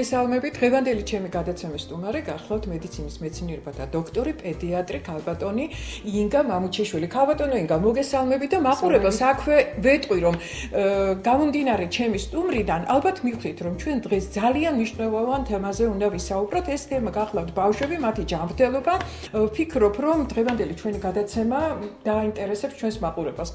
მოგესალმებით. დღევანდელი ჩემი გადაცემის სტუმარი გახლავთ მედიცინის მეცნიერებათა დოქტორი, პედიატრი ქალბატონი ინგა მამუჩიშვილი. ქალბატონო ინგა, მოგესალმებით და მაყურებელს აქვე ვეტყვი, რომ გამომდინარე ჩემი სტუმრიდან, ალბათ მივხვდით, რომ ჩვენ დღეს ძალიან მნიშვნელოვან თემაზე უნდა ვისაუბროთ. ეს თემა გახლავთ ბავშვები, მათი ჯანმრთელობა. ვფიქრობ, რომ დღევანდელი ჩვენი გადაცემა დაინტერესებს ჩვენს მაყურებელს.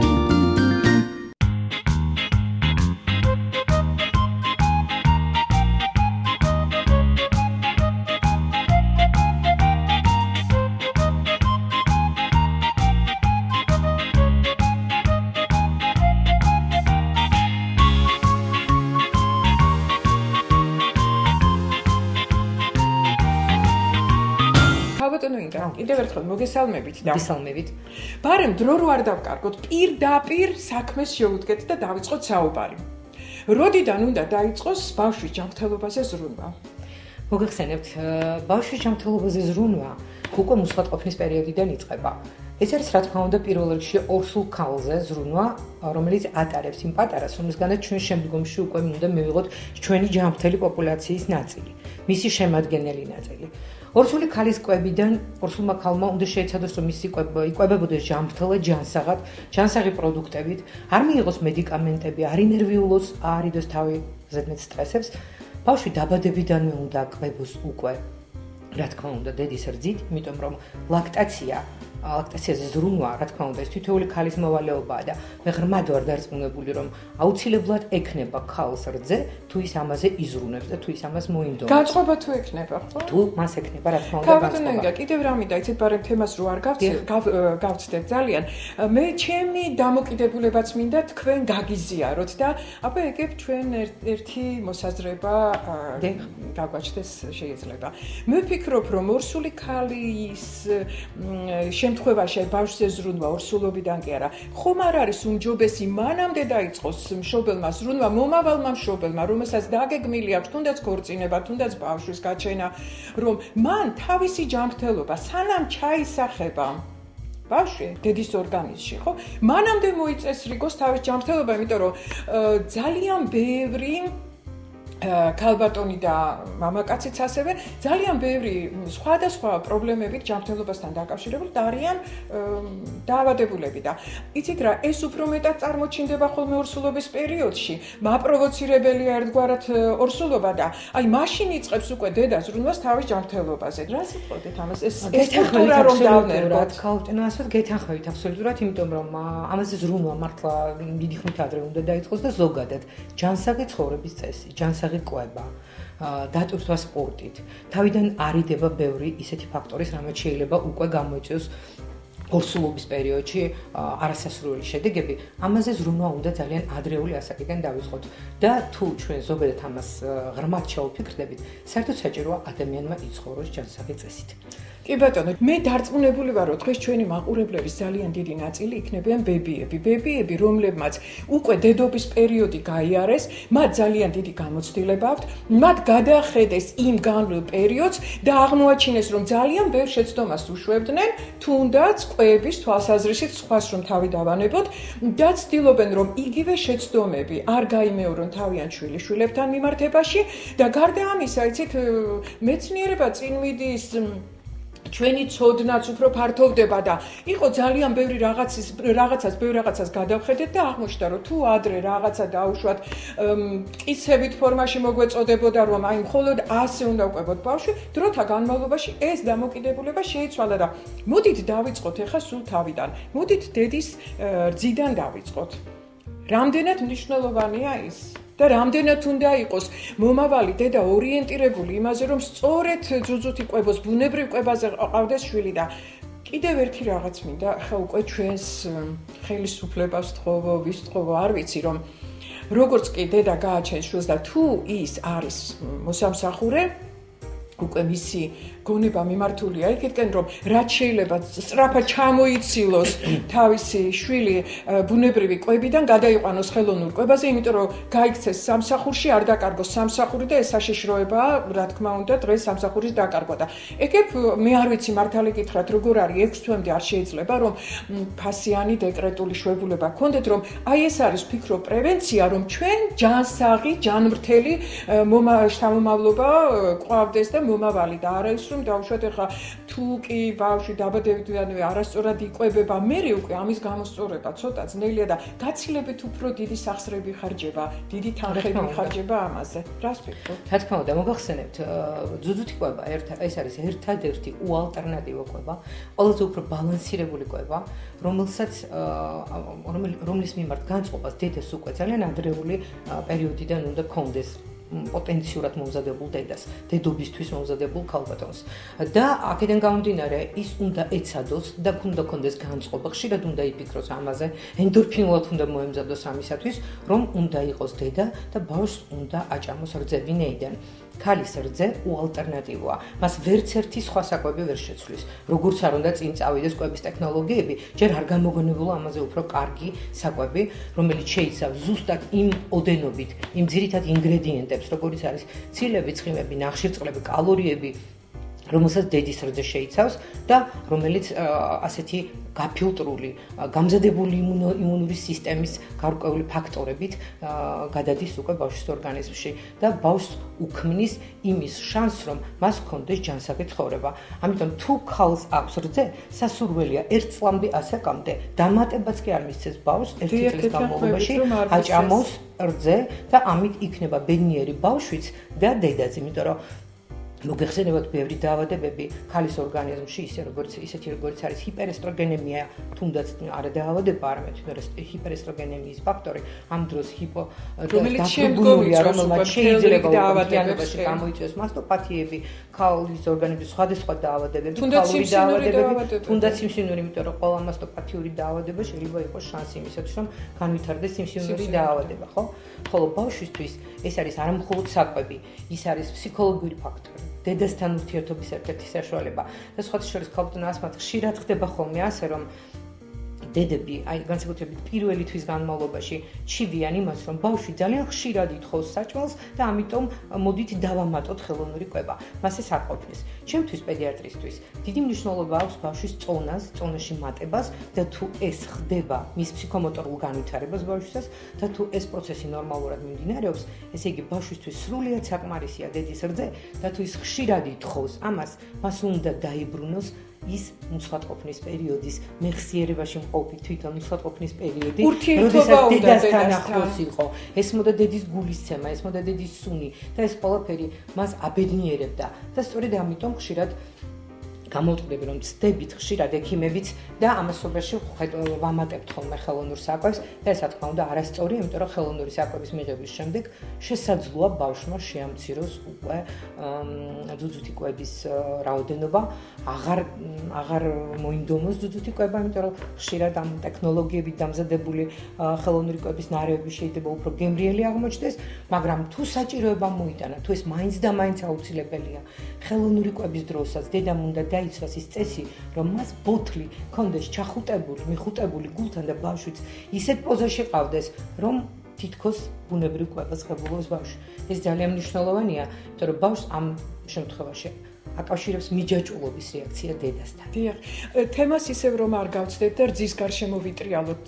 კიდევ ერთხელ მოგესალმებით და მოგესალმებით. ბარემ დრო რო არ დავკარგოთ, პირდაპირ საქმეს შევუდგეთ და დავიწყოთ საუბარი. როდიდან უნდა დაიწყოს ბავშვის ჯანმრთელობაზე ზრუნვა? მოგეხსენებთ, ბავშვის ჯანმრთელობაზე ზრუნვა უკვე მუსხათყოფნის პერიოდიდან იწყება. ეს არის რა თქმა უნდა პირველ რიგში ორსულ ქალზე ზრუნვა, რომელიც ატარებს იმ პატარას, რომლისგანაც ჩვენ შემდგომში უკვე უნდა მივიღოთ ჩვენი ჯანმრთელი პოპულაციის ნაწილი, მისი შემადგენელი ნაწილი. ორსული ქალის კვებიდან ორსულმა ქალმა უნდა შეეცადოს, რომ მისი იკვებებოდეს ჯანმრთელად, ჯანსაღად, ჯანსაღი პროდუქტებით, არ მიიღოს მედიკამენტები, არ ინერვიულოს, არ იდოს თავი ზედმეტ სტრესებს. ბავშვი დაბადებიდანვე უნდა კვებოს უკვე, რა თქმა უნდა, დედის რძით, იმიტომ რომ ლაქტაციაზე ზრუნვა, რა თქმა უნდა, ეს თითოეული ქალის მოვალეობაა და მე ღრმად ვარ დარწმუნებული, რომ აუცილებლად ექნება ქალს რძე, თუ ის ამაზე იზრუნებს და თუ ის ამას მოინდომებს. გაწყობა თუ ექნება, ხო? თუ მას ექნება, რა თქმა უნდა, გაწყობა. კიდევ რამე დაიცეთ, ბარემ თემას რო არ გავცდეთ ძალიან. მე ჩემი დამოკიდებულებაც მინდა თქვენ გაგიზიაროთ და აბა ეგებ ჩვენ ერთი მოსაზრება გაგვაჩნდეს შეიძლება. მე ვფიქრობ, რომ ორსული ქალის შემთხვევაში ბავშვზე ზრუნვა ორსულობიდან კი არა, ხომ არ არის უმჯობესი მანამდე დაიწყოს მშობელმა ზრუნვა, მომავალმა მშობელმა, რომელსაც დაგეგმილი აქვს თუნდაც ქორწინება, თუნდაც ბავშვის გაჩენა, რომ მან თავისი ჯანმრთელობა სანამ ჩაისახება ბავშვი დედის ორგანიზმში, ხო? მანამდე მოიწესრიგოს თავის ჯანმრთელობა, იმიტომ რომ ძალიან ბევრი ქალბატონი და მამაკაციც ასევე ძალიან ბევრი სხვადასხვა პრობლემებით ჯანმრთელობასთან დაკავშირებული არიან დაავადებულები და იცით რა, ეს უფრო მეტად წარმოჩინდება ხოლმე ორსულობის პერიოდში. მაპროვოცირებელია ერთგვარად ორსულობა და აი მაშინ იწყებს უკვე დედა ზრუნვას თავის ჯანმრთელობაზე. რა სიტყვით ამას? ეს სტრუქტურა რომ დავნერგოთ. ქალბატონო, ასეთ გეთანხმებით აბსოლუტურად, იმიტომ რომ ამაზე ზრუნვა მართლა დიდი ხნით ადრე უნდა დაიწყოს და ზოგადად ჯანსაღი ცხოვრების წესი, ჯანსაღი კვება, დატვირთვა სპორტით. თავიდან არიდება ბევრი ისეთი ფაქტორის, რამაც შეიძლება უკვე გამოიწვიოს ორსულობის პერიოდში არასასურველი შედეგები. ამაზე ზრუნვა უნდა ძალიან ადრეული ასაკიდან დავიწყოთ და თუ ჩვენ ზოგადად ამას ღრმად შევფიქრდებით, საერთოდ საჭიროა ადამიანმა იცხოვროს ჯანსაღი წესით. კი ბატონო, მე დარწმუნებული ვარ, რომ დღეს ჩვენი მაყურებლების ძალიან დიდი ნაწილი იქნებიან ბებიები, რომლებმაც უკვე დედობის პერიოდი გაიარეს, მათ ძალიან დიდი გამოცდილება აქვთ, მათ გადახედეს იმ განვლილ პერიოდს და აღმოაჩინეს, რომ ძალიან ბევრ შეცდომას უშვებდნენ, თუნდაც კვების თვალსაზრისით სხვას რომ თავი დავანებოთ და ცდილობენ, რომ იგივე შეცდომები არ გაიმეორონ თავიანთ შვილიშვილებთან მიმართებაში და გარდა ამისა, იცით, მეცნიერება წინ მიდის ჩვენი ცოდნაც უფრო ფართოვდება და იყო ძალიან ბევრი რაღაცას გადავხედეთ და აღმოჩნდა, რომ თუ ადრე რაღაცა დაუშვათ მტკიცებით ფორმაში მოგვეწოდებოდა, რომ აი მხოლოდ ასე უნდა ვკვებოთ ბავშვი, დროთა განმავლობაში ეს დამოკიდებულება შეიცვალა და მოდით დავიწყოთ ახლა სულ თავიდან. მოდით დედის რძიდან დავიწყოთ. რამდენად მნიშვნელოვანია ის? და რამდენად უნდა იყოს მომავალი დედა ორიენტირებული იმაზე, რომ სწორედ ძუძუთი კვებოს, ბუნებრივ კვებაზე ყავდეს შვილი და კიდევ ერთი რაღაც მინდა, ხა უკვე ჩვენს ხელისუფლებას ვთხოვო, ვის ვთხოვო, არ ვიცი, რომ როგორც კი დედა გააჩენს შვილს და თუ ის არის მოსამსახურე, უკვე მისი გონება მიმართულია იქეთკენ, რომ რაც შეიძლება სწრაფად ჩამოიცილოს თავისი შვილი ბუნებრივი კვებიდან გადაიყვანოს ხელოვნურ კვებაზე, იმიტომ რომ გაიქცეს სამსახურში, არ დაკარგოს სამსახური და ეს საშიშროებაა, რა თქმა უნდა, დღეს სამსახურის დაკარგვა და ეგრე მე არ ვიცი მართალი გითხრათ, როგორ არის 6 თვემდე არ შეიძლება რომ ფასიანი დეკრეტული შვებულება გქონდეთ, რომ აი ეს არის ფიქრო პრევენცია, რომ ჩვენ ჯანსაღი, ჯანმრთელი შთამომავლობა ყვავდეს და მომავალი და არა ის რომ დავუშვათ ახლა თუ კი ბავშვი დაბადებიდანვე არასწორად იკვებება, მერე უკვე ამის გამოსწორება ცოტა ძნელია და გაცილებით უფრო დიდი სახსრები ხარჯება, დიდი თანხები ხარჯება ამაზე. რას ფიქრობ? რა თქმა უნდა, მოგახსენებთ, ძუძუთი კვება ეს არის ერთადერთი უალტერნატივო კვება, ყველაზე უფრო ბალანსირებული კვება, რომლის მიმართ განწყობას დედას უკვე ძალიან ადრეული პერიოდიდან უნდა გქონდეს პოტენციურად მომზადებულ დედას, დედობისთვის მომზადებულ ქალბატონს. და აქედან გამომდინარე, ის უნდა ეცადოს და უნდა კონდეს განწყობა, ხშირად უნდა იფიქროს ამაზე, ენდორფინულად უნდა მოემზადოს ამისათვის, რომ უნდა იყოს დედა და ბავშვს უნდა აჭამოს რძე ვინაიდან. ქალის რძე უალტერნატივოა. მას ვერც ერთი სხვა საკვები ვერ შეცვლის. როგორც არ უნდა წინ წავიდეს კვების ტექნოლოგიები, ჯერ არ გამოგონებულა ამაზე უფრო კარგი საკვები, რომელიც შეიცავს ზუსტად იმ ოდენობით, იმ ძირითად ინგრედიენტებს, როგორიც არის ცილები, ცხიმები, ნახშირწყლები, კალორიები, რომელსაც დედის რძე შეიცავს და რომელიც ასეთი გაფილტრული, გამზადებული იმუნური სისტემის გარკვეული ფაქტორებით გადადის უკვე ბავშვის ორგანიზმში და ბავშვს უქმნის იმის შანსს, რომ მას ჰქონდეს ჯანსაღი ცხოვრება. ამიტომ თუ ქალს აქვს რძე, სასურველია 1 წლამდე ასაკამდე დამატებაც კი არ მისცეს ბავშვს 1 წლის განმავლობაში აჭამოს რძე და ამით იქნება ბედნიერი ბავშვიც და დედაც, იმიტომ რომ მოგეხსენებათ ბევრი დაავადებები ქალის ორგანიზმში, ისეთი როგორც არის ჰიპერესტროგენემია, თუნდაც არა დაავადება, არამედ ჰიპერესტროგენემიის ფაქტორი, ამ დროს რომელიც შემდგომია, რომელიც შეიძლება დაავადებებში გამოიწვიოს მასტოპათიები, ქალის ორგანიზმის სხვადასხვა დაავადებები, ქალური დაავადებები, თუნდაც სიმსივნური, იმიტომ რომ ყველა მასტოპათიური დაავადება შეიძლება იყოს შანსი იმისათვის, რომ განვითარდეს სიმსივნური დაავადება, ხო? ხოლო ბავშვისთვის ეს არის არა მხოლოდ საკვები, ის არის ფსიქოლოგიური ფაქტორი. დედასთან ურთიერთობის ერთ-ერთი საშუალება და სხვათა შორის ქალბატონ ასმათ ხშირად ხდება ხოლმე ასე, რომ დედები, აი განსაკუთრებით პირველი თვის განმავლობაში ჩივიან იმას, რომ ბავშვი ძალიან ხშირად ითხოვს საჭმელს და ამიტომ მოდით დავამატოთ ხელოვნური კვება. მას ეს არ ყოფნის. ჩემთვის პედიატრისთვის დიდი მნიშვნელობა აქვს ბავშვის წონაში მატებას და თუ ეს ხდება მის ფსიქომოტორულ განვითარებას ბავშვისას და თუ ეს პროცესი ნორმალურად მიმდინარეობს, ესე იგი ბავშვისთვის სრულიად საკმარისია დედის რძე და თუ ის ხშირად ითხოვს ამას, მას უნდა დაიბრუნოს ის მუცლადყოფნის პერიოდის მეხსიერებაში მყოფი თვითონ მუცლადყოფნის პერიოდი, როდესაც დედასთან ახლოს იყო, ესმოდა დედის გულისცემა, ესმოდა დედის სუნი და ეს ყველაფერი მას აბედნიერებდა და სწორედ ამიტომ ხშირად გამოვტყდები, რომ ცდებით ხშირად ექიმებიც და ამასობაში ვამატებთ ხოლმე ხელოვნურ საკვებს და ეს რა თქმა უნდა არასწორია, იმიტომ რომ ხელოვნური საკვების მიღების შემდეგ შესაძლოა ბავშვმა შეამციროს უკვე ძუძუთი კვების რაოდენობა, აღარ მოინდომოს ძუძუთი კვება, იმიტომ რომ ხშირად ამ ტექნოლოგიებით დამზადებული ხელოვნური კვების ნარევები შეიძლება უფრო გემრიელი აღმოჩნდეს, მაგრამ თუ საჭიროება მოიტანა, თუ ეს მაინც და მაინც აუცილებელია, ხელოვნური კვების დროსაც დედამ უნდა დაიცვას ის წესი, რომ მას ბოთლი კონდეს ჩახუტებული, მიხუტებული გულთან და ბავშვიც ისეთ პოზაში ყავდეს, რომ თითქოს ბუნებრივ კვებას ღებულობს ბავშვი. ეს ძალიან მნიშვნელოვანია, იმიტომ რომ ბავშვს ამ შემთხვევაში აკავშირებს მიჯაჭვულობის რეაქცია დედასთან. დიახ, თემას ისევ რომ არ გავცდეთ და რძის გარშემო ვიტრიალოთ.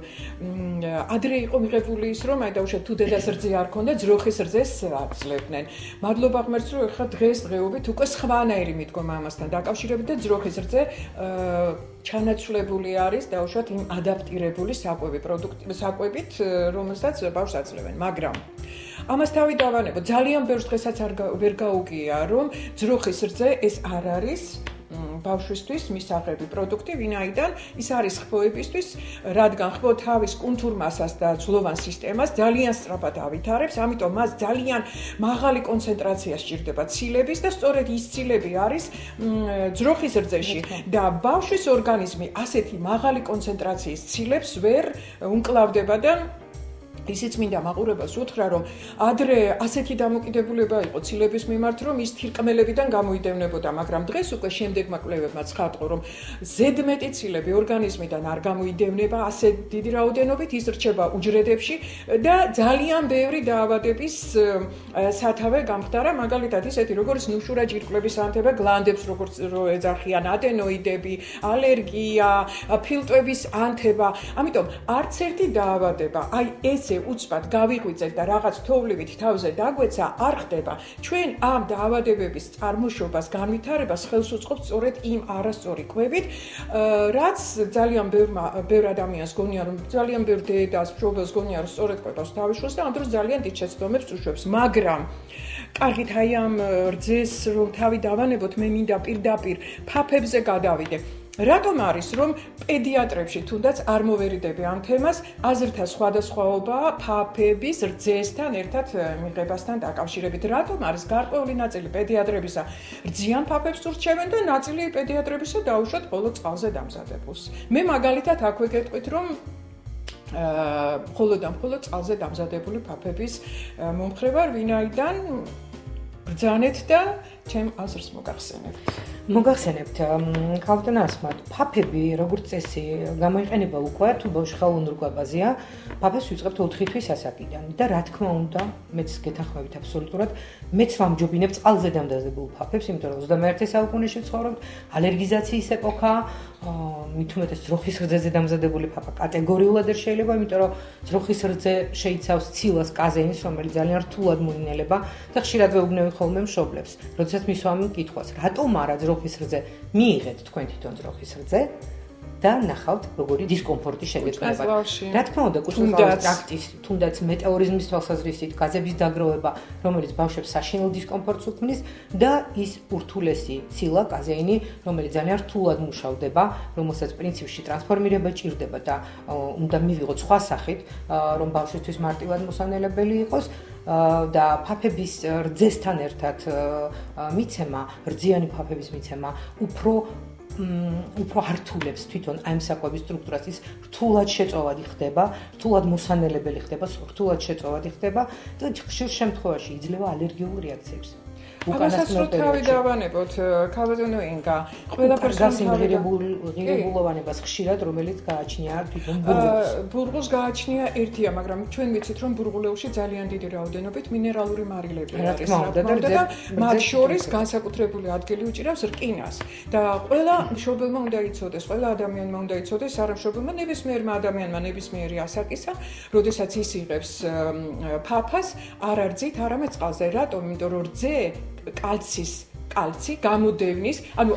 ადრე იყო მიღებული ის, რომ აი დაუშვათ თუ დედას რძე არ ქონდა, ძროხის რძეს აძლევდნენ. მადლობა ღმერთს, რომ ახლა დღესდღეობით უკვე სხვანაირი მიდგომა ამასთან დაკავშირებით და ძროხის რძე ჩანაცვლებული არის დაუშვათ იმ ადაპტირებული საკვებით, რომელსაც ბავშვს აძლევენ, მაგრამ ამას თავი დავანებო, ძალიან ბევრს დღესაც ვერ გაუგია, რომ ძროხის რძე ეს არ არის ბავშვისთვის მისაღები პროდუქტი, ვინაიდან ის არის ხბოებისთვის, რადგან ხბო თავის კუნთურ მასას და ძვლოვან სისტემას ძალიან სწრაფად ავითარებს, ამიტომ მას ძალიან მაღალი კონცენტრაცია სჭირდება ცილების და სწორედ ის ცილები არის ძროხის რძეში და ბავშვის ორგანიზმი ასეთი მაღალი კონცენტრაციის ცილებს ვერ უმკლავდება და ისიც მინდა მაყურებელს უთხრა, რომ ადრე ასეთი დამოკიდებულება იყო ცილების მიმართ, რომ ის თირკმელებიდან გამოიდევნებოდა, მაგრამ დღეს უკვე შემდეგმა კვლევებმა ცხადყო, რომ ზედმეტი ცილები ორგანიზმიდან არ გამოიდევნება ასე დიდი რაოდენობით, ის რჩება უჯრედებში და ძალიან ბევრი დაავადების სათავე გამხდარა, მაგალითად ისეთი, როგორც ნუშურა ჯირკვლების ანთება, გლანდებს როგორც ეძახიან, ადენოიდები, ალერგია, ფილტვების ანთება, ამიტომ არც ერთი დაავადება, აი ეს უცბად გავიღვიძეთ და რაღაც თოვლივით თავზე დაგვეცა არ ხდება. ჩვენ ამ დაავადებების წარმოშობას, განვითარებას ხელს უწყობს სწორედ იმ არასწორი კვებით, რაც ძალიან ბევრ ადამიანს გონია, რომ ძალიან ბევრ დედას, მშობელს გონია, რომ სწორედ კვებას თავისუფლს და ამ დროს ძალიან დიდ შეცდომებს უშვებს, მაგრამ კარგით, აი ამ რძეს რომ თავი დავანებოთ, მე მინდა პირდაპირ ფაფებზე გადავიდე. რატომ არის რომ პედიატრებში თუნდაც არ მოვერიდები ამ თემას, აზრთა სხვადასხვაობაა ფაფების რძესთან ერთად მიღებასთან დაკავშირებით. რატომ არის გარკვეული ნაწილი პედიატრებისა რძიან ფაფებს ურჩევენ და ნაწილი პედიატრებისა დაუშვათ მხოლოდ წყალზე დამზადებულს. მე მაგალითად აქვე გეტყვით, რომ მხოლოდ წყალზე დამზადებული ფაფების მომხრე ვარ, ვინაიდან ბრძანეთ და ჩემ აზრს მოგახსენებთ, ქალბატონ ასმათ, ფაფები როგორც წესი გამოიყენება უკვე თუ ბავშვი ხელოვნურგვაბაზია, ფაფებს ვიწყებთ 4 თვის ასაკიდან და რა თქმა უნდა, მეც გეთანხმებით აბსოლუტურად, მეც ვამჯობინებ წყალზე დამზადებულ ფაფებს, იმიტომ რომ 21 საუკუნეში ვცხოვრობთ, ალერგიზაციის ეპოქა, მით უმეტეს ძროხის რძეზე დამზადებული ფაფა კატეგორიულად არ შეიძლება, იმიტომ რომ ძროხის რძე შეიცავს ცილას, კაზეინს, რომელიც ძალიან რთულად მოინელება და ხშირად ვეუბნები ხოლმე მშობლებს, როდესაც მისვამ კითხვას, რატომ არა ძროხის რძე, მიიღეთ თქვენ თვითონ ძროხის რძე და ნახავთ როგორი დისკომფორტი შეგეწყვეტება. რა თქმა უნდა, კურსოვსავის ტრაქტის, თუნდაც მეტეორიზმის თვალსაზრისით, გაზების დაგროვება, რომელიც ბავშვებს საშინელ დისკომფორტს უქმნის და ის ურთულესი ცილა, კაზეინი, რომელიც ძალიან რთულად მუშავდება, რომელსაც პრინციპში ტრანსფორმირება ჭირდება და უნდა მივიღოთ სხვა სახით, რომ ბავშვისთვის მარტივად მოსანელებელი იყოს. და ფაფების რძესთან ერთად მიცემა, რძიანი ფაფების მიცემა უფრო ართულებს თვითონ ამ საკვების სტრუქტურას, ის რთულად შეწოვადი ხდება, რთულად მოსანელებელი ხდება, რთულად შეწოვადი ხდება და ხშირ შემთხვევაში იძლევა ალერგიულ რეაქციებს. უკანასკნელ თავი დავანებოთ, ქალბატონო ინგა, ყველაფერს ღირებულოვანებას ხშირად რომელიც გააჩნია თვითონ ბურღულს. ბურღულს გააჩნია ერთია, მაგრამ ჩვენ ვიცით რომ ბურღულებში ძალიან დიდი რაოდენობით მინერალური მარილები არის, რა თქმა უნდა, და მათ შორის განსაკუთრებული ადგილი უჭირავს რკინას. და ყველა მშობელმა უნდა იცოდეს, ყველა ადამიანმა უნდა იცოდეს, არა მშობელმა, ნებისმიერმა ადამიანმა, ნებისმიერი ასაკისა, როდესაც ის იღებს ფაფას, არ რძით, არამედ წყალზე. რატომ? იმიტომ რომ რძე კალცი გამოდევნის, ანუ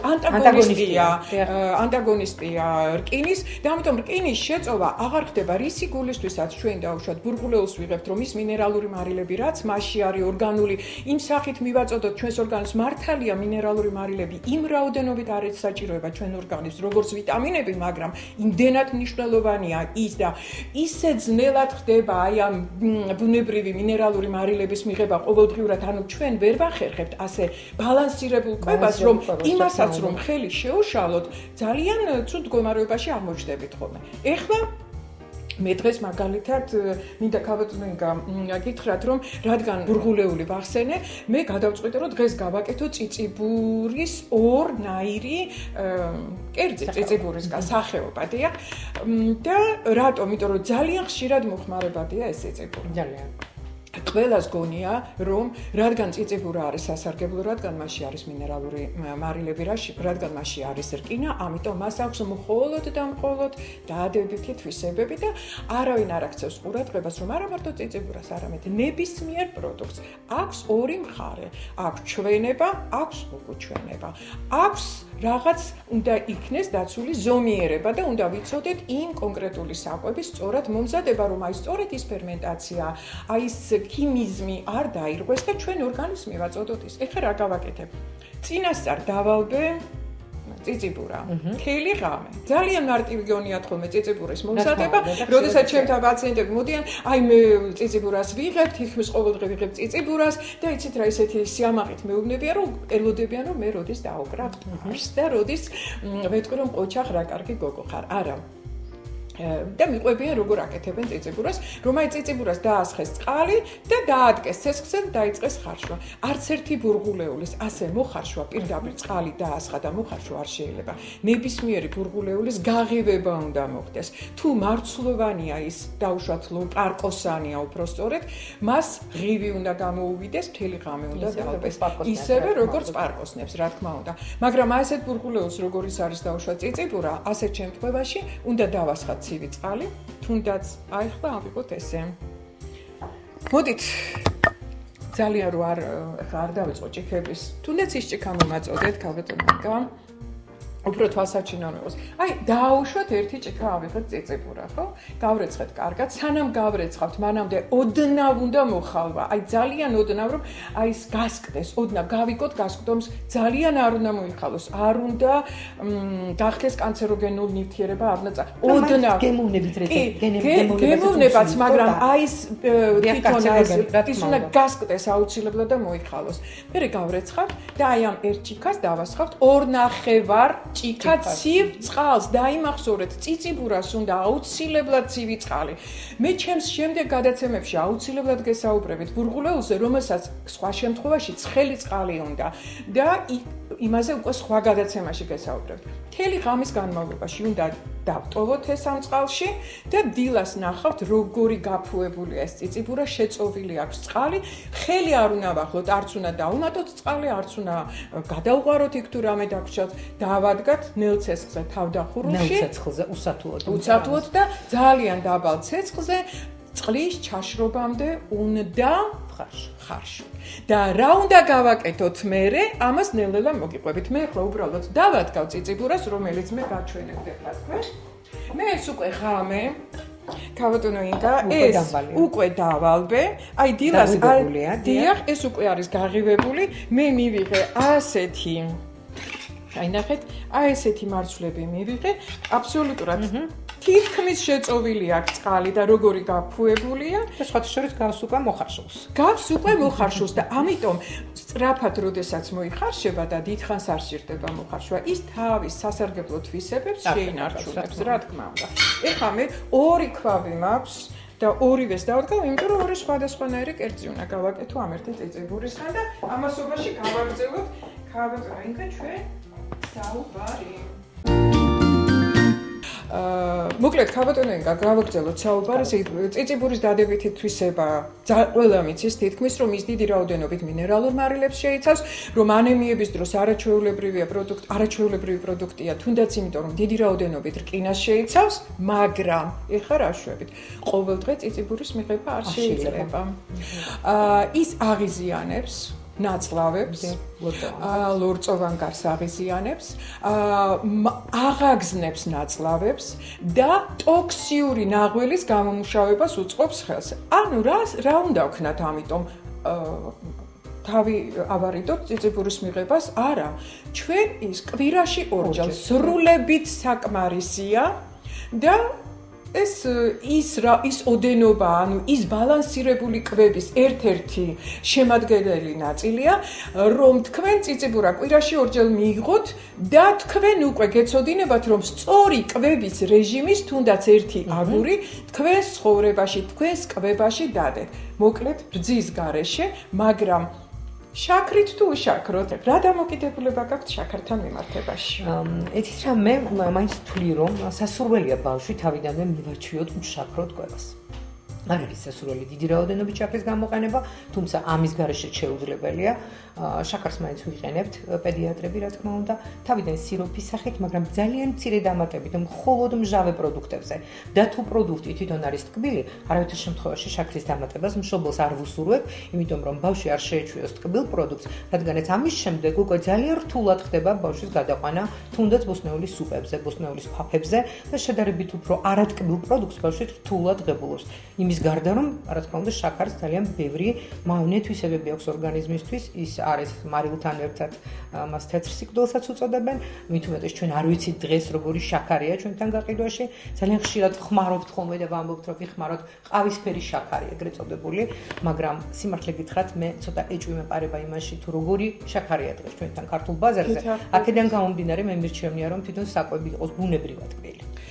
ანტაგონისტია რკინის და ამიტომ რკინის შეწოვა აღარ ხდება რისი გულისთვისაც ჩვენ დავუშვათ ბურღულეულს ვიღებთ, რომ ის მინერალური მარილები რაც მასში არის ორგანული, იმ სახით მივაწოდოთ ჩვენს ორგანიზმს, მართალია მინერალური მარილები იმ რაოდენობით არ ესაჭიროება ჩვენ ორგანიზმს, როგორც ვიტამინები, მაგრამ იმდენად მნიშვნელოვანია ის და ისე ძნელად ხდება აი ამ ბუნებრივი მინერალური მარილების მიღება ყოველდღიურად, ანუ ჩვენ ვერ ვახერხებთ ასე ბალანსირებულ კვებას, რომ იმასაც რომ ხელი შეუშალოთ, ძალიან ცუდ მდგომარეობაში აღმოჩნდებით ხოლმე. ეხლა მე დღეს მაგალითად მინდა ქალბატონო გითხრათ, რომ რადგან ბურღულეული ვახსენე, მე გადავწყვიტე, რომ დღეს გავაკეთო წიწიბურის ორნაირი კერძი, წიწიბურისგან სახეობა, დიახ. და რატომ? იმიტომ რომ ძალიან ხშირად მოხმარებადია ეს წიწიბური. ძალიან ყველას გონია, რომ რადგან წიწიბურა არის სასარგებლო, რადგან მასში არის მინერალური მარილები, რადგან მასში არის რკინა, ამიტომ მას აქვს მხოლოდ და მხოლოდ დადებითი თვისებები და არავინ არ აქცევს ყურადღებას, რომ არა მარტო წიწიბურას, არამედ ნებისმიერ პროდუქტს აქვს ორი მხარე. აქვს ჩვენება, აქვს უჩვენება. აქვს რაღაც უნდა იქნეს დაცული ზომიერება და უნდა ვიცოდეთ იმ კონკრეტული საკვების სწორად მომზადება, რომ აი სწორედ ის ფერმენტაცია, აი ის ქიმიზმი არ დაირღვეს და ჩვენ ორგანიზმი ვაწოდოთ ის. ეხლა რა გავაკეთებ? წინასწარ დავალბე წიწიბურა. მთელი ღამე. ძალიან მარტივი გონიათ ხოლმე წიწიბურის მომზადება, როდესაც ჩემთან პაციენტები მოდიან, აი მე წიწიბურას ვიღებ, თითქმის ყოველდღე ვიღებ წიწიბურას და იცით რა ისეთი სიამაყით მეუბნებიან, რომ ელოდებიან, რომ მე როდის დაუკრა ყარს და როდის ვეტყვი, რომ ყოჩახ რა კარგი გოგო ხარ. არა. და მიყვებიან როგორ აკეთებენ წიწიბურას, რომ აი წიწიბურას დაასხეს წყალი და დაადგეს ცეცხლზე და დაიწყეს ხარშვა. არც ერთი ბურღულეულის ასე მოხარშვა პირდაპირ წყალი დაასხა და მოხარშვა არ შეიძლება. ნებისმიერი ბურღულეულის გაღივება უნდა მოხდეს. თუ მარცვლოვანია ის დაუშვათ პარკოსანია უпростоრედ, მას ღივი უნდა გამოუვიდეს, მთელი ღამე უნდა დაალბეს. ისევე როგორც პარკოსნებს, რა თქმა უნდა. მაგრამ ასეთ ბურღულეულს როგორ ის არის დაუშვათ წიწიბურა, ასეთ შემთხვევაში უნდა დავასხათ ცივი წყალი, თუნდაც აი ხლა ავიღოთ ესე. მოდით ძალიან რო არ დავიწყო ჭიქების, თუნდაც ის ჭიქა მომაწოდეთ, ქალბატონო. უფრო თვალსაჩინო იყოს. აი, დაუშვათ ერთი ჭიქა ავიღოთ წიწიბურა, ხო? გავრეცხეთ კარგად, სანამ გავრეცხავთ, მანამდე ოდნავ უნდა მოხალვა. აი, ძალიან ოდნავ, რომ აი ეს გასკდეს, ოდნავ გავიკოთ გასკდომს, ძალიან არ უნდა მოიხალოს. არ უნდა გახდეს კანცეროგენულ ნივთიერება, არ უნდა ოდნავ გემოვნებით გემოვნებაც, მაგრამ აი ეს თვითონ ის უნდა გასკდეს აუცილებლად და მოიხალოს. მერე გავრეცხავთ და აი ამ ერთ ჭიქას დავასხავთ 2.5 ჭიქა ცივ წყალს დაიმახსოვრეთ წიწიბურას უნდა აუცილებლად ცივი წყალი. მე ჩემს შემდეგ გადაცემებში აუცილებლად გესაუბრებით ბურღულეულზე, რომელსაც სხვა შემთხვევაში ცხელი წყალი უნდა და იმაზე უკვე სხვა გადაცემაში გესაუბრებთ. მთელი ღამის განმავლობაში უნდა დავტოვოთ ეს ამ წყალში და დილას ნახავთ როგორი გაფუებულია ეს წიწიბურა, შეწოვილი აქვს წყალი, ხელი არ უნდა ვახლოთ, არც უნდა დაუმატოთ წყალი, არც უნდა გადავღვაროთ იქ თუ რამე დაგვრჩათ, დავადგათ ნელ ცეცხლზე თავდახურულში, ნელ ცეცხლზე უსათუოდ და ძალიან დაბალ ცეცხლზე წყლის ჩაშრობამდე უნდა ხარშვა. და რა უნდა გავაკეთოთ მერე, ამას ნელ-ნელა მოგიყვებით. მე ხო უბრალოდ დავადგავ წიწიბურას, რომელიც მე გაჩვენებდება თქვენ. მე ეს უკვე ღამე ქალბატონო ინკა, ეს უკვე დავალბე. აი დილას დიახ, ეს უკვე არის გაღივებული. მე მივიღე ასეთი აი ნახეთ, აი ესეთი მარცვლები მივიღე, აბსოლუტურად თითქმის შეწოვილი აქვს წყალი და როგორი გაფუებულია და სხვათა შორის გავს უკვე მოხარშულს. გავს უკვე მოხარშულს და ამიტომ სწრაფად როდესაც მოიხარშება და დიდხანს არ სჭირდება მოხარშვა, ის თავის სასარგებლო თვისებებს შეინარჩუნებს, რა თქმა უნდა. ეხლა მე ორი ქვავი მაქვს და ორივეს დავდგავ, იმიტომ რომ ორი სხვადასხვანაირი კერძი უნდა გავაკეთო ამ ერთი წიწიბურისგან და ამასობაში გავაგრძელოთ ქალბატონო ინკა ჩვენ საუბარი. მოკლედ ქალბატონო ინკა გავაგრძელოთ საუბარი, წიწიბურის დადებითი თვისება ყველა მიცის თითქმის, რომ ის დიდი რაოდენობით მინერალურ მარილებს შეიცავს, რომ ანემიების დროს არაჩვეულებრივი პროდუქტია, თუნდაც იმიტომ, რომ დიდი რაოდენობით რკინას შეიცავს, მაგრამ ეხლა რა შვებით, ყოველდღე წიწიბურის მიღება არ შეიძლება. ის აღიზიანებს ნაწლავებს, ლორწოვან გარს აღიზიანებს, აღაგზნებს ნაწლავებს და ტოქსიური ნახველის გამომუშავებას უწყობს ხელს. ანუ რა უნდა ვქნათ ამიტომ თავი ავარიდოთ წიწიბურის მიღებას? არა. ჩვენ ის კვირაში ორჯერ სრულებით საკმარისია და ის ოდენობა, ანუ ის ბალანსირებული კვების ერთ-ერთი შემადგენელი ნაწილია, რომ თქვენ წიწიბურა კვირაში ორჯერ მიიღოთ და თქვენ უკვე გეცოდინებათ, რომ სწორი კვების რეჟიმის თუნდაც ერთი აგური თქვენს ცხოვრებაში, თქვენს კვებაში დადეთ. მოკლედ, ბრძის გარეშე, მაგრამ შაქრით თუ უშაქროთ, რა დამოკიდებულება გაქვთ შაქართან მიმართებაში? ეთით რა მე მაინც ვთვლი, რომ სასურველია ბავშვი თავიდანვე მივაჩვიოთ უშაქროთ კვებას. არ არის სასურველი დიდი რაოდენობით შაქრის გამოყენება, თუმცა ამის გარეშე შეუძლებელია. შაქარს მაინც ვიყენებთ პედიატრები, რა თქმა უნდა, თავიდან სიროფის სახით, მაგრამ ძალიან მცირე დამატებით, მხოლოდ მჟავე პროდუქტებზე. და თუ პროდუქტი თვითონ არის ტკბილი, არავითარ შემთხვევაში შაქრის დამატებას მშობელს არ ვუსურვებ, იმიტომ რომ ბავშვი არ შეეჩვიოს ტკბილ პროდუქტს, რადგანაც ამის შემდეგ უკვე ძალიან რთულად ხდება ბავშვის გადაყვანა თუნდაც ბოსტნეულის სუპებზე, ბოსტნეულის ფაფებზე და შედარებით უფრო არატკბილ პროდუქტს ბავშვი რთულად ღებულობს. იმის გარდა რომ, რა თქმა უნდა, შაქარს ძალიან ბევრი მავნე თვისებები აქვს ორგანიზმისთვის, ის არის მარილთან ერთად მას თეთრ სიკვდილსაც უწოდებენ, მით უმეტეს ჩვენ არ ვიცით დღეს როგორი შაქარია ჩვენთან გაყიდვაში, ძალიან ხშირად ხმარობთ ხოლმე და ვამბობთ, რომ ვიხმაროთ ყავისფერი შაქარი, ეგრეთ წოდებული, მაგრამ სიმართლე გითხრათ, მე ცოტა ეჭვი მეპარება იმაში, თუ როგორი შაქარია დღეს ჩვენთან ქართულ ბაზარზე, აქედან გამომდინარე მე მირჩევნია, რომ თვითონ საკვები იყოს ბუნებრივად კბილი.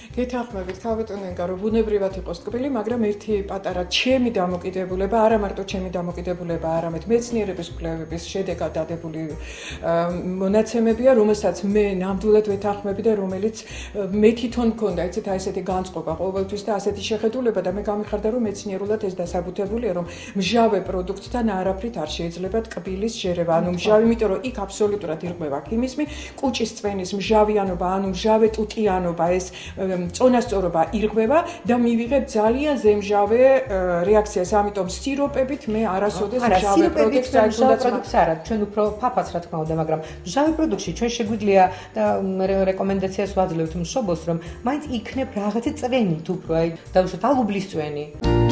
გეთანხმებით, ქალბატონენკა, რომ ბუნებრივად იყოს ტკბილი, მაგრამ ერთი პატარა ჩემი დამოკიდებულება, არა მარტო ჩემი დამოკიდებულება, არამედ მეცნიერების კვლევების შედეგად დადებული მონაცემებია, რომელსაც მე ნამდვილად ვეთანხმები და რომელიც მე თვითონ მქონდა, იცით, აი ესეთი განწყობა ყოველთვის და ასეთი შეხედულება და მე გამიხარდა, რომ მეცნიერულად ეს დასაბუთებულია, რომ მჟავე პროდუქტთან არაფრით არ შეიძლება ტკბილის შეერება, ანუ მჟავი, იმიტომ რომ იქ აბსოლუტურად ირღვევა ქიმიზმი, კუჭის წვენის მჟავიანობა, ანუ მჟავე ტუტიანობა, ეს წონასწორობა ირღვევა და მივიღებ ძალიან ზემჟავე რეაქციას, ამიტომ სიროპებით მე არასოდეს მჟავე პროდუქტს არ უნდა პროდუქტს არა, ჩვენ უფრო ფაფას რა თქმა უნდა, მაგრამ მჟავე პროდუქტში ჩვენ შეგვიძლია და რეკომენდაციას ვაძლევთ მშობელს, რომ მაინც იქნებ რაღაცა წვენით უფრო, აი დავუშვათ ალუბლის წვენი.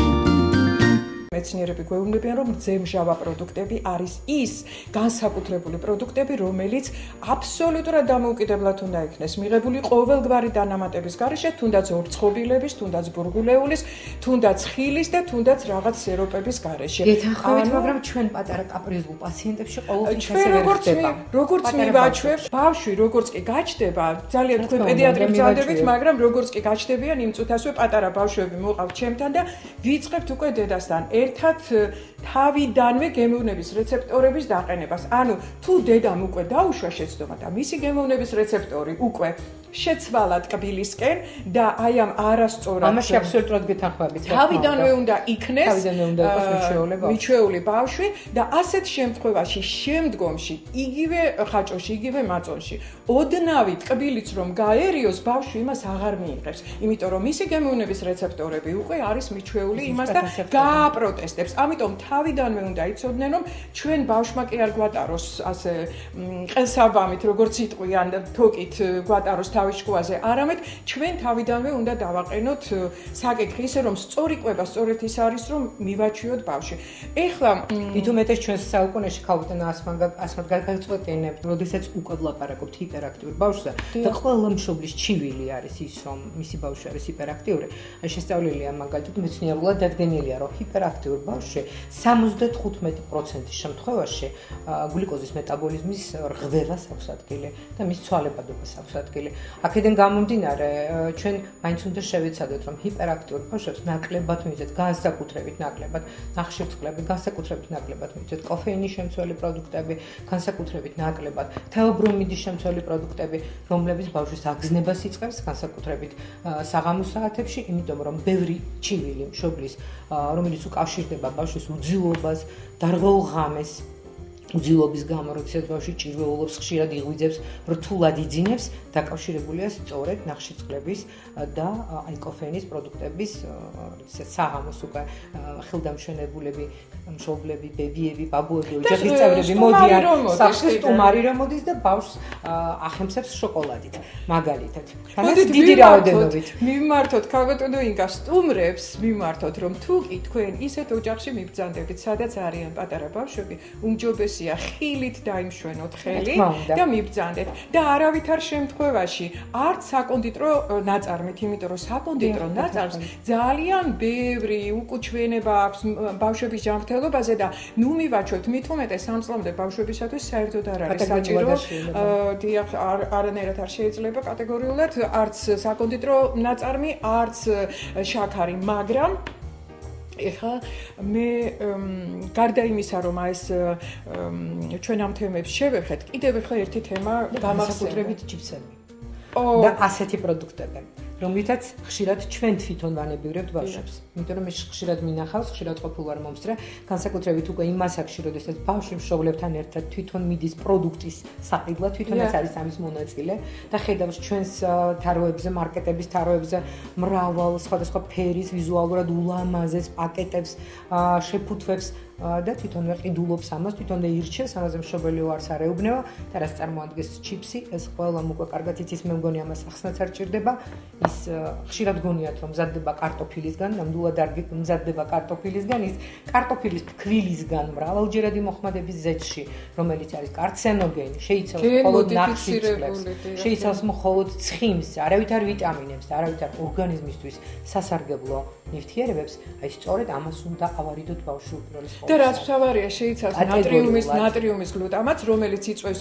მეცნიერები გვეუბნებიან, რომ მძემჟავა პროდუქტები არის ის განსაკუთრებული პროდუქტები, რომელიც აბსოლუტურად დამოუკიდებლად უნდა იქნეს მიღებული ყოველგვარი დანამატების გარეშე, თუნდაც ორწყობილების, თუნდაც ბურგულეულის, თუნდაც ხილის და თუნდაც რაღაც სეროპების გარეშე. გეთანხმებით, მაგრამ ჩვენ პატარა კაპრიზულ პაციენტებში ყოველთვის ასევე ხდება. როგორც მივაჩვევ, ბავშვი როგორც კი გაჩდება, ძალიან თქვენ პედიატრი ბრძანდებით, მაგრამ როგორც კი გაჩდებიან, იმ წუთს ასევე პატარა ბავშვები მოყავთ ჩემთან და ვიწყებთ უკვე დედასთან ერთად თავიდანვე გემოვნების რეცეპტორების დაყენებას. ანუ თუ დედამ უკვე დაუშვა შეცდომა და მისი გემოვნების რეცეპტორი უკვე შეცვალა ტკბილისკენ და აი ამ არასწორად ამაში აბსოლუტურად გეთანხმებით. თავიდანვე უნდა იქნეს თავიდანვე უნდა იყოს მიჩვეული ბავშვი და ასეთ შემთხვევაში შემდგომში იგივე ხაჭოში, იგივე მაწონში ოდნავი ტკბილიც რომ გაერიოს, ბავშვი იმას აღარ მიიღებს, იმიტომ რომ მისი გემოვნების რეცეპტორები უკვე არის მიჩვეული იმას და გააპროტესტებს. ამიტომ თავიდანვე უნდა იცოდნენ, რომ ჩვენ ბავშვმა კი არ გვატაროს ასე ყელსაბამით, როგორც იტყვიან, თოკით გვატაროს თავის შუაზე, არამედ ჩვენ თავიდანვე უნდა დავაყენოთ საკითხი ისე, რომ სწორი კვება სწორედ ის არის, რომ მივაჩვიოთ ბავშვი. ეხლა თითუმეტეს ჩვენს საუკუნეში ქალბატონო ასმად გაგაწყვეტინებთ, როდესაც უკვე ვლაპარაკობთ ჰიპერაქტიურ ბავშვზე და ყველა მშობლის ჩივილი არის ის, რომ მისი ბავშვი არის ჰიპერაქტიური. შესწავლილია მაგალითად მეცნიერულად დადგენილია, რომ ჰიპერაქტიურ ბავშვში 75% შემთხვევაში გლიკოზის მეტაბოლიზმის რღვევას აქვს ადგილი და მის ცვალებადობას აქვს ადგილი. აქედან გამომდინარე, ჩვენ მაინც უნდა შევეცადოთ, რომ ჰიპერაქტიურ ბავშვებს ნაკლებად მივიძეთ, განსაკუთრებით ნაკლებად ნახშირწყლები, განსაკუთრებით ნაკლებად მივიძეთ კოფეინის შემცველი პროდუქტები, განსაკუთრებით ნაკლებად თეობრომიდის შემცველი პროდუქტები, რომლებიც ბავშვის აგზნებას იწყებს, განსაკუთრებით საღამოს საათებში, იმიტომ რომ ბევრი ჩივილი მშობლის, რომელიც უკავშირდება ბავშვის უძილობას, დარღვეულ ღამეს, უძილობის გამო, როდესაც ბავშვი ჭირვეულობს, ხშირად იღვიძებს, რთულად იძინებს, დაკავშირებულია სწორედ ნახშირწყლების და აი კოფეინის პროდუქტების, როდესაც საღამოს უკვე ხელდამშვენებულები, მშობლები, ბებიები, ბაბუები, ოჯახის წევრები მოდიან, სახლში სტუმარი რომ მოდის და ბავშვს ახემსებს შოკოლადით, მაგალითად. მოდით დიდი რაოდენობით. მიმართოთ ქალბატონო ინგა სტუმრებს, მიმართოთ, რომ თუ კი თქვენ ისეთ ოჯახში მიბრძანდებით, სადაც არიან პატარა ბავშვები, უმჯობესია ხილით დაიმშვენოთ ხელი და მიბრძანდეთ და არავითარ შემთხვევაში არც საკონდიტრო ნაწარმით, იმიტომ რომ საკონდიტრო ნაწარმს ძალიან ბევრი უკუჩვენება აქვს ბავშვების ჯანმრთელობაზე და ნუ მივაჩვევთ მით უმეტეს სამწლომდე ბავშვებისათვის საერთოდ არ არის საჭირო. დიახ, არანაირად არ შეიძლება კატეგორიულად არც საკონდიტრო ნაწარმი, არც შაქარი, მაგრამ ეხლა მე გარდა იმისა, რომ ეს ჩვენ ამ თემებს შევეხეთ, კიდევ ეხლა ერთი თემა გამახსოვრებით ჩიფსები. და ასეთი პროდუქტები, რომლითაც ხშირად ჩვენ თვითონ ვანებივრებთ ბავშვებს. იმიტომ რომ ეს ხშირად მინახავს, ხშირად ყოფილ ვარ მომსწრე, განსაკუთრებით უკვე იმ მასაკში, როდესაც ბავშვი მშობლებთან ერთად თვითონ მიდის პროდუქტის საყიდლად, თვითონაც არის ამის მონაწილე და ხედავს ჩვენს თაროებზე, მარკეტების თაროებზე მრავალ სხვადასხვა ფერის, ვიზუალურად ულამაზეს პაკეტებს, შეფუთვებს და თვითონვე ყიდულობს ამას, თვითონვე ირჩევს, ამაზე მშობელი უარს არ ეუბნება და რაც წარმოადგენს ჩიფსი, ეს ყველამ უკვე კარგად იცის, მე მგონი ამას ახსნაც არ ჭირდება. ის ხშირად გონიათ, რომ მზადდება კარტოფილისგან, ნამდვილად არ მზადდება კარტოფილისგან, ის კარტოფილის ფქვილისგან მრავალჯერადი მოხმარების ზეთში, რომელიც არის კარცენოგენი, შეიცავს მხოლოდ ნახშირწყლებს, შეიცავს მხოლოდ ცხიმს, არავითარ ვიტამინებს და არავითარ ორგანიზმისთვის სასარგებლო ნივთიერებებს, აი სწორედ ამას უნდა ავარიდოთ ბავშვი უპირველეს თხოვს. და რაც მთავარია, შეიცავს ნატრიუმის გლუტამატს, რომელიც იწვევს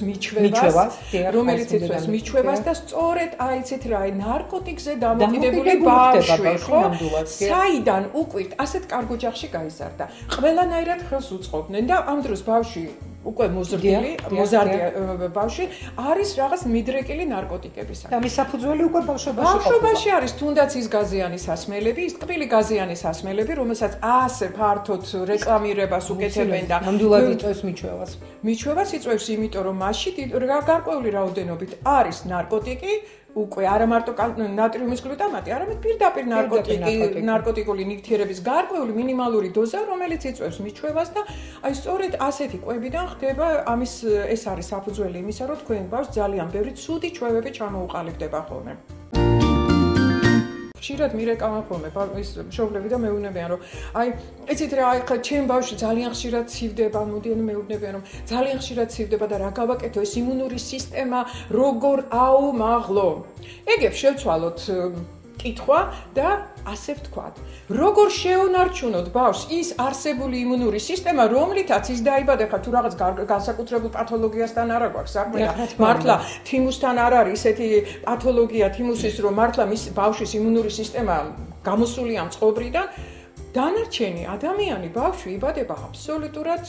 მიჩვევას და სწორედ აიცით რა, ნარკოტიკზე დამოკიდებული ბავშვი, ხო? საიდან უკვირთ, ასეთ კარგ ოჯახში გაიზარდა. ყველანაირად ხელს უწყობდნენ და ამ დროს ბავშვი უკვე მოზარდია ბავშვი არის რაღაც მიდრეკილი ნარკოტიკებისა. და მის საფუძველი უკვე ბავშვობაში არის თუნდაც ის გაზიანი სასმელები, ის ტკბილი გაზიანი სასმელები, რომელსაც ასე ფართოდ რეკლამირებას უკეთებენ და ნამდვილად იწვევს მიჩვევას. მიჩვევას იწვევს, იმიტომ რომ მასში გარკვეული რაოდენობით არის ნარკოტიკი, უკვე არა მარტო ნატრიუმის გლუტამატი, არამედ პირდაპირ ნარკოტიკული ნივთიერების გარკვეული მინიმალური დოზა, რომელიც იწვევს მიჩვევას და აი სწორედ ასეთი კვებიდან ხდება ამის ეს არის საფუძველი იმისა, რომ თქვენ ბავშვს ძალიან ბევრი ცუდი ჩვევები ჩამოუყალიბდება ხოლმე. ხშირად მირეკავენ ხოლმე ის მშობლები და მეუბნებიან რომ აი იცით რა ხა ჩემ ბავშვი ძალიან ხშირად ცივდება, მოდიან მეუბნებიან რომ ძალიან ხშირად ცივდება და რა გავაკეთო ეს იმუნური სისტემა როგორ აუმაღლო. ეგებს შევცვალოთ კითხვა და ასე ვთქვათ. როგორ შეუნარჩუნოთ ბავშვს ის არსებული იმუნური სისტემა, რომლითაც ის დაიბადა ხა თუ რაღაც განსაკუთრებულ პათოლოგიასთან არა გვაქვს საქმე და მართლა თიმუსთან არ არის ესეთი პათოლოგია თიმუსის, რომ მართლა მის ბავშვის იმუნური სისტემა გამოსულია მწყობრიდან. დანარჩენი ადამიანი ბავშვი იბადება აბსოლუტურად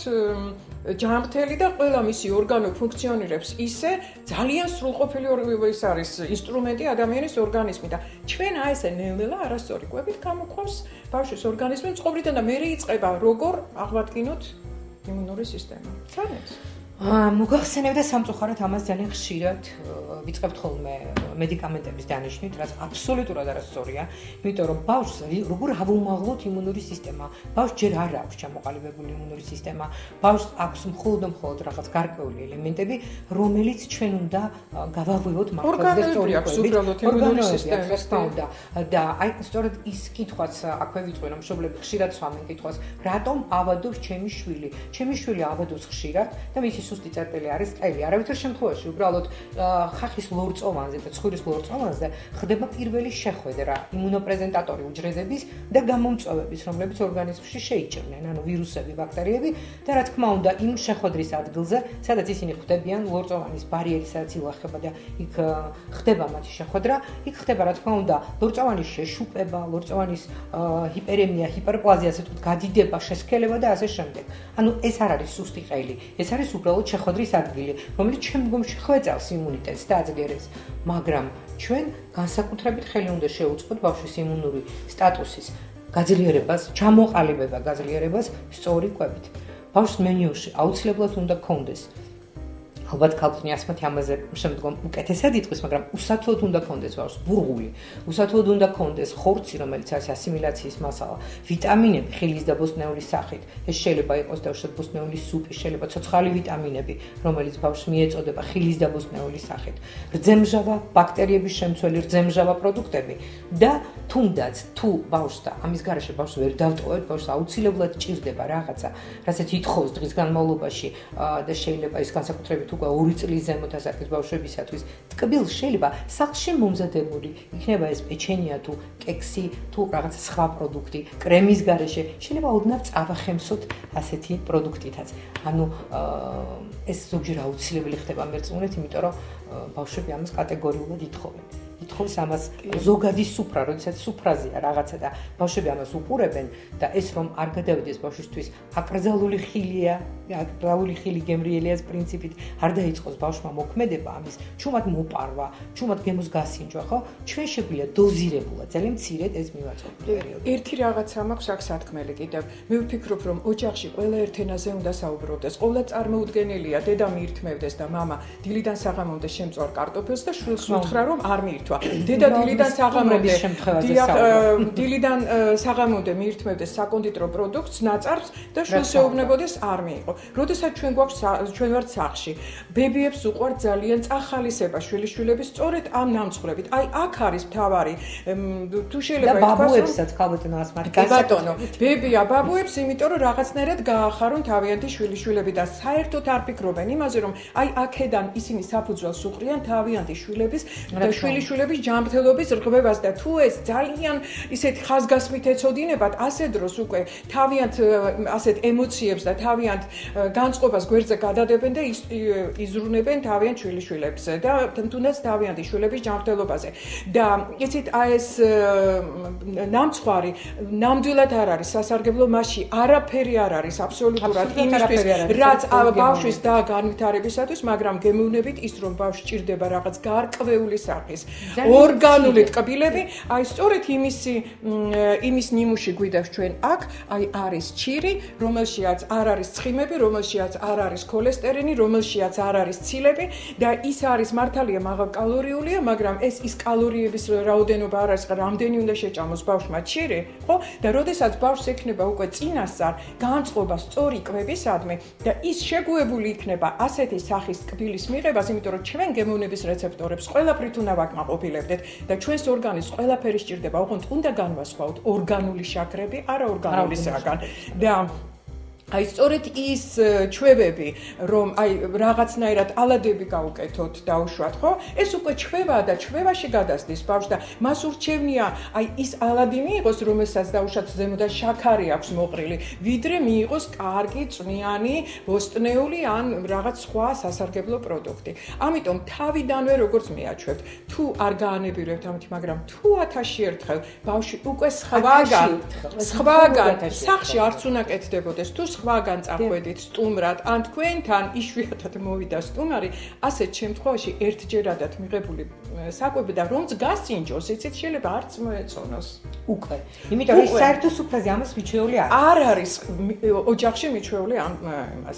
ჯანმრთელი და ყველა მისი ორგანო ფუნქციონირებს ისე ძალიან სრულყოფილი ის არის ინსტრუმენტი ადამიანის ორგანიზმი და ჩვენ აი ესე ნელ-ნელა არასწორი კვებით გამოქვავს ბავშვის ორგანიზმი მწყობრიდან და მერე იწყება როგორ აღვადგინოთ იმუნური სისტემა. ცანეთ მოგახსენებდა სამწუხაროდ ამას ძალიან ხშირად ვიწყებთ ხოლმე მედიკამენტების დანიშვნით, რაც აბსოლუტურად არასწორია, იმიტომ რომ ბავშვს როგორ ავუმაღლოთ იმუნური სისტემა. ბავშვს ჯერ არ აქვს ჩამოყალიბებული იმუნური სისტემა. ბავშვს აქვს მხოლოდ რაღაც გარკვეული ელემენტები, რომელიც ჩვენ უნდა გავაღვივოთ მართლაც და სწორი კვებით. იმუნური სისტემის და აი სწორედ ის კითხვაც აქვე ვიტყვი, რომ მშობლები ხშირად სვამენ კითხვას, რატომ ავადობს ჩემი შვილი? ჩემი შვილი ავადობს ხშირად და მისი სუსტი წერტილი არის ყელი. არავითარ შემთხვევაში უბრალოდ ხახის ლორწოვანზე და ცხვირის ლორწოვანზე ხდება პირველი შეხვედრა იმუნოპრეზენტატორი უჯრედების და გამომწვევების, რომლებიც ორგანიზმში შეიჭრნენ, ანუ ვირუსები, ბაქტერიები და რა თქმა უნდა, იმ შეხვედრის ადგილზე, სადაც ისინი ხვდებიან ლორწოვანის ბარიერი, სადაც ილახება და იქ ხდება მათი შეხვედრა, იქ ხდება რა თქმა უნდა, ლორწოვანის შეშუპება, ლორწოვანის ჰიპერემია, ჰიპერპლაზია, ასე ვთქვათ, გადიდება, შესქელება და ასე შემდეგ. ანუ ეს არ არის სუსტი ყელი, ეს არის უბრალოდ შეხვედრის ადგილი, რომელიც შემდგომში ხვეწავს იმუნიტეტს და აძლიერებს, მაგრამ ჩვენ განსაკუთრებით ხელი უნდა შევუწყოთ ბავშვის იმუნური სტატუსის გაძლიერებას, ჩამოყალიბება გაძლიერებას სწორი კვებით. ბავშვს მენიუში აუცილებლად უნდა გქონდეს ალბათ ქალწინი ასმათი ამაზე შემდგომ უკეთესად იტყვის, მაგრამ უსათოდ უნდა გქონდეს ბავშვს ბურღული, უსათოდ უნდა გქონდეს ხორცი, რომელიც არის ასიმილაციის მასალა, ვიტამინები ხილის და ბოსტნეულის სახით. ეს შეიძლება იყოს დავუშვათ ბოსტნეულის სუპი, შეიძლება ცოცხალი ვიტამინები, რომელიც ბავშვს მიეწოდება ხილის და ბოსტნეულის სახით. რძემჟავა, ბაქტერიების შემცველი რძემჟავა პროდუქტები და თუნდაც თუ ბავშვს და ამის გარეშე ბავშვს ვერ დავტოვებთ, ბავშვს აუცილებლად ჭირდება რაღაცა, რასაც ითხოვს დღის განმავლობაში და შეიძლება ის განსაკუთრებით უკვე 2 წლის ზემოთ ასაკის ბავშვებისათვის ტკბილ შეიძლება სახლში მომზადებული იქნება ეს პეჩენია თუ კექსი თუ რაღაც სხვა პროდუქტი კრემის გარეშე შეიძლება ოდნავ წავახემსოთ ასეთი პროდუქტითაც ანუ ეს ზოგჯერ აუცილებელი ხდება მერწმუნეთ იმიტომ რომ ბავშვები ამას კატეგორიულად ითხოვენ ითხოვს ამას ზოგადი სუფრა, როდესაც სუფრაზეა რაღაცა და ბავშვები ამას უყურებენ და ეს რომ არ გადავიდეს ბავშვისთვის აკრძალული ხილია, აკრძალული ხილი გემრიელიას პრინციპით არ დაიწყოს ბავშვმა მოქმედება ამის, ჩუმად მოპარვა, ჩუმად გემოს გასინჯვა, ხო? ჩვენ შეგვიძლია დოზირებულად, ძალიან მცირედ ეს მივაწოდოთ პერიოდი. ერთი რაღაცა მაქვს აქ სათქმელი კიდევ. მე ვფიქრობ, რომ ოჯახში ყველა ერთ ენაზე უნდა საუბრობდეს. ყოვლა წარმოუდგენელია დედა მიირთმევდეს და მამა დილიდან საღამომდე შემწვარ კარტოფილს და შვილს უთხრა რომ არ მიირთვა. დედა დილიდან საღამომდე მიირთმევდეს საკონდიტრო პროდუქტს, ნაწარმს და შვილს ეუბნებოდეს არ მიიღო. როდესაც ჩვენ ვართ სახლში, ბებიებს უყვართ ძალიან წახალისება შვილიშვილების სწორედ ამ ნამცხრებით. აი აქ არის მთავარი თუ შეიძლება ითქვას და ბაბუებსაც ქალბატონო ასმარ ბატონო, ბებია ბაბუებს, იმიტომ რომ რაღაცნაირად გაახარონ თავიანთი შვილიშვილები და საერთოდ არ ფიქრობენ იმაზე, რომ აი აქედან ისინი საფუძველს უყრიან თავიანთი შვილების და შვილიშვილების შვილიშვილების ჯანმრთელობის რღვევას და თუ ეს ძალიან ისეთ ხაზგასმით ეცოდინებათ, ასე დროს უკვე თავიანთ ასეთ ემოციებს და თავიანთ განწყობას გვერდზე გადადებენ და იზრუნებენ თავიანთ შვილიშვილებზე და თუნდაც თავიანთი შვილების ჯანმრთელობაზე. და იცით, ეს ნამცხვარი ნამდვილად არ არის სასარგებლო, მასში არაფერი არ არის აბსოლუტურად იმისთვის, რაც ბავშვის და განვითარებისათვის, მაგრამ გემოვნებით ის რომ ბავშვი ჭირდება რაღაც გარკვეული სახის ორგანული ტკბილები, აი სწორედ იმის ნიმუში გვიდავს ჩვენ აქ, აი არის ჭირი, რომელშიაც არ არის ცხიმები, რომელშიაც არ არის ქოლესტერინი, რომელშიაც არ არის ცილები და ის არის მართალია მაღალკალორიულია, მაგრამ ის კალორიების რაოდენობა არ არის, რამდენი უნდა შეჭამოს ბავშვმა ჭირი, ხო? და როდესაც ბავშვს ექნება უკვე წინასწარ განწყობა სწორი კვებისადმი და ის შეგუებული იქნება ასეთი სახის ტკბილის მიღებას, იმიტომ რომ ჩვენ გემოვნების რეცეპტორებს ყველაფრით უნდა ვაკმაყოფილებდეთ და ჩვენს ორგანიზმს ყველაფერი სჭირდება, ოღონდ უნდა განვასხვაოთ ორგანული შაქრები, არაორგანულისაგან და აი სწორედ ის ჩვევები, რომ აი რაღაცნაირად ალადები გავუკეთოთ, დაუშვათ, ხო? ეს უკვე ჩვევაა და ჩვევაში გადასდის ბავშვს და მას ურჩევნია აი ის ალადი მიიღოს, რომელსაც დაუშვათ ზემოდან შაქარი აქვს მოყრილი, ვიდრე მიიღოს კარგი, წვნიანი, ბოსტნეული ან რაღაც სხვა სასარგებლო პროდუქტი. ამიტომ თავიდანვე როგორც მეაჩვევთ, თუ არ გაანებირებთ ამით, მაგრამ თუ 1000-ში ერთხელ ბავშვი უკვე სხვაგან სახლში არც უნდა კეთდებოდეს, თუ სხვაგან წახვედით სტუმრად, ან თქვენთან იშვიათად მოვიდა სტუმარი, ასეთ შემთხვევაში ერთჯერადად მიღებული საკვები და რომც გასინჯოს, იცით, შეიძლება არც მოეწონოს. უკვე. იმიტომ რომ საერთო სუფრაზე ამას მიჩვეული არ არის ოჯახში მიჩვეული ამას.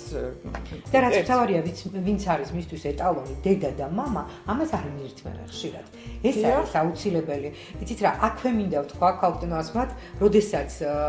და რაც თავარია, ვინც არის მისთვის ეტალონი, დედა და მამა, ამას არ მიირთმევენ ხშირად. ეს არის აუცილებელი. იცით რა, აქვე მინდა ვთქვა ქალბატონოსმათ, როდესაც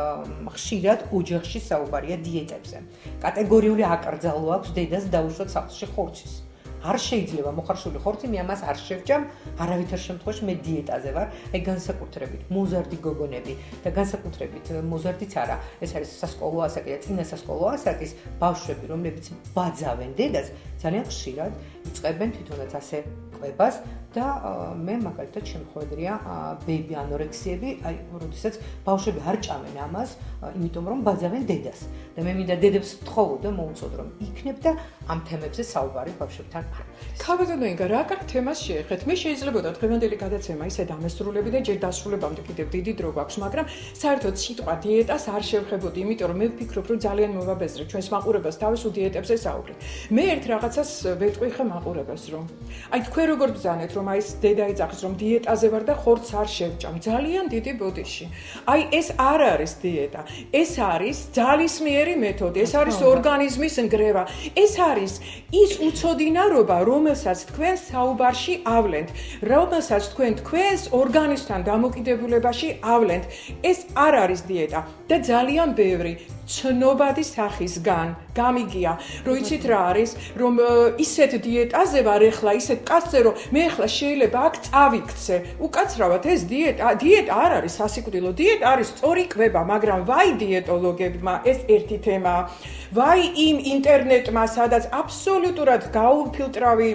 ხშირად ოჯახში საუბარია დიეტებზე. კატეგორიული აკრძალვა აქვს დედას დაუშვათ სახლში ხორცის. არ შეიძლება მოხარშული ხორცი, მე ამას არ შევჭამ, არავითარ შემთხვევაში მე დიეტაზე ვარ. აი განსაკუთრებით მოზარდი გოგონები და განსაკუთრებით მოზარდიც არა, ეს არის სასკოლო ასაკი და წინა სასკოლო ასაკის ბავშვები, რომლებიც ბაძავენ დედას, ძალიან ხშირად იწყებენ თვითონაც ასე კვებას და მე მაგალითად შემოხვედრია ბეიბი ანორექსიები, აი როდესაც ბავშვები არ ჭამენ ამას, იმიტომ რომ ბაძავენ დედას. და მე მინდა დედებს ვთხოვო და მოუწოდ რომ იქნებ და ამ თემებზე საუბარი ბავშვებთან არ. ქალბატონო, რა კარგ თემას შეეხეთ. მე შეიძლებოდა დღევანდელი გადაცემა ისე დამესრულები და ჯერ დასრულებამდე კიდევ დიდი დრო გვაქვს, მაგრამ საერთოდ სიტყვა დიეტას არ შევხებოდი, იმიტომ რომ მე ვფიქრობ, რომ ძალიან მოვაბეზრე ჩვენს მაყურებელს თავისუფლ დიეტებზე საუბრით. მე ერთ რაღაცას ვეტყვი ხე მაყურებელს, რომ აი თქვენ როგორ ბრძანეთ, რომ აი ეს დედა იწახის, რომ დიეტაზე ვარ და ხორცს არ შევჭამ. ძალიან დიდი ბოდიში. აი ეს არ არის დიეტა. ეს არის ძალისმიერი მეთოდი, ეს არის ორგანიზმის ნგრევა. ეს არის ის უცოდინარობა, რომელსაც თქვენ საუბარში ავლენთ, რომელსაც თქვენ თქვენს ორგანიზმთან დამოკიდებულებაში ავლენთ. ეს არ არის დიეტა და ძალიან ბევრი ცნობადი სახისგან გამიგია, რომ იცით რა არის, რომ ისეთ დიეტაზე ვარ ახლა, ისეთ კაცზე, რომ მე ახლა შეიძლება აქ წავიქცე. უკაცრავად ეს დიეტა არ არის სასიკვდილო, დიეტა არის სწორი კვება, მაგრამ ვაი დიეტოლოგებმა ეს ერთი თემაა. ვაი იმ ინტერნეტმა, სადაც აბსოლუტურად გაუფილტრავი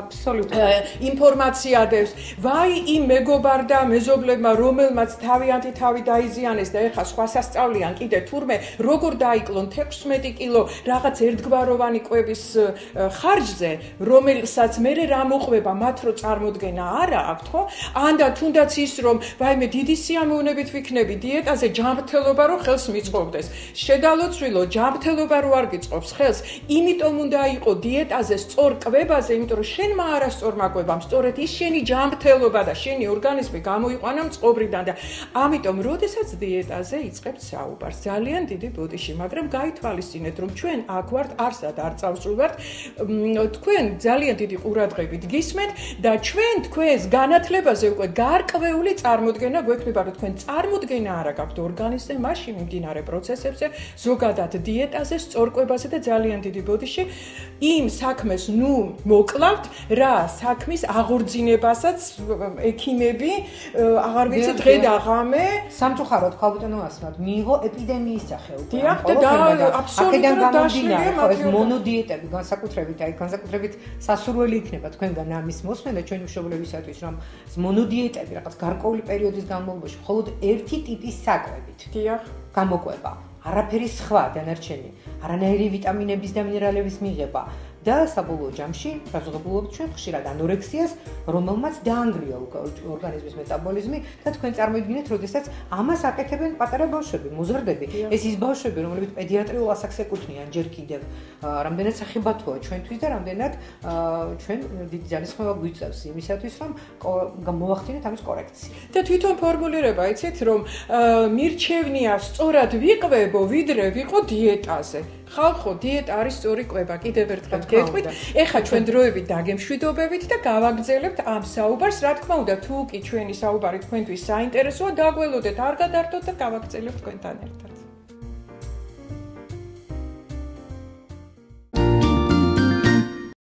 ინფორმაცია დევს. ვაი იმ მეგობარ და მეზობლებმა, რომელმაც თავიანთი თავი დაიზიანეს და ეხლა სხვა სასწავლიან კიდე თურმე როგორ დაიკლონ 16 კილო რაღაც ერთგვაროვანი კვების ხარჯზე, რომელსაც მე რა მოყვება მათ რო წარმოდგენა არა აქვთ, ხო? ან და თუნდაც ის რომ ვაიმე დიდი სიამოვნებით ვიქნები დიეტაზე, ჯანმრთელობა რო ხელს მიწყობდეს. შედალოცვილო, ჯანმრთელობა რო არ გიწყობს ხელს, იმიტომ უნდა იყო დიეტაზე სწორ კვებაზე, იმიტომ რომ შენმა არასწორმა კვებამ სწორედ ის შენი ჯანმრთელობა და შენი ორგანიზმი გამოიყვანა მწყობრიდან და ამიტომ როდესაც დიეტაზე იწყებთ საუბარს, ძალიან დიდი ბოდიში, მაგრამ გაითვალისწინეთ, რომ ჩვენ აქ ვართ, არსად არ წავსულვართ, თქვენ ძალიან დიდი ყურადღებით გისმენთ და ჩვენ თქვენს განათლებაზე უკვე გარკვეული წარმოდგენა გვექნება, რომ თქვენ წარმოდგენა არ გაქვთ ორგანიზმზე, მასში მიმდინარე პროცესებზე, ზოგადად დიეტაზე, სწორკვებაზე და ძალიან დიდი ბოდიში იმ საქმეს მოკლავთ, რა საქმის აღორძინებასაც ექიმები აღარ ვიცი დღე და ღამე სამწუხაროდ ქალბატონო ასმად მიიღო ეპიდემიის სახეობა. დიახ, და აბსოლუტურად დაშლილია ეს მონოდიეტები განსაკუთრებით, აი განსაკუთრებით სასურველი იქნება თქვენგან ამის მოსმენა და ჩვენი მშობლებისათვის, რომ მონოდიეტები რაღაც გარკვეული პერიოდის განმავლობაში მხოლოდ ერთი ტიპის საკვებით გამოყვება. არაფერი სხვა დანარჩენი, არანაირი ვიტამინების და მინერალების მიღება და საბოლოო ჯამში საზოგადოებრივ ჩვენ ხშირად ანორექსიას, რომელმაც დაანგრია ორგანიზმის მეტაბოლიზმი და თქვენ წარმოიდგინეთ, როდესაც ამას აკეთებენ პატარა ბავშვები, მოზრდები. ეს ის ბავშვები, რომლებიც პედიატრიულ ასაკს ეკუთვნიან ჯერ კიდევ, რამდენად სახებათოა ჩვენთვის და რამდენად ჩვენ დიდი ძალისხმევა გვიწევს იმისათვის, რომ მოვახდინოთ ამის კორექცია. და თვითონ ფორმულირება, იცით, რომ მირჩევნია სწორად ვიყვებო, ვიდრე ვიყო დიეტაზე. ხალხო, დიეტა არის სწორი კვება, კიდევ ერთხელ გეტყვით. ეხლა ჩვენ დროებით დაგემშვიდობებით და გავაგრძელებთ ამ საუბარს. რა თქმა უნდა, თუ კი ჩვენი საუბარი თქვენთვის საინტერესოა, დაგველოდეთ, არ გადართოთ და გავაგრძელებთ თქვენთან ერთად.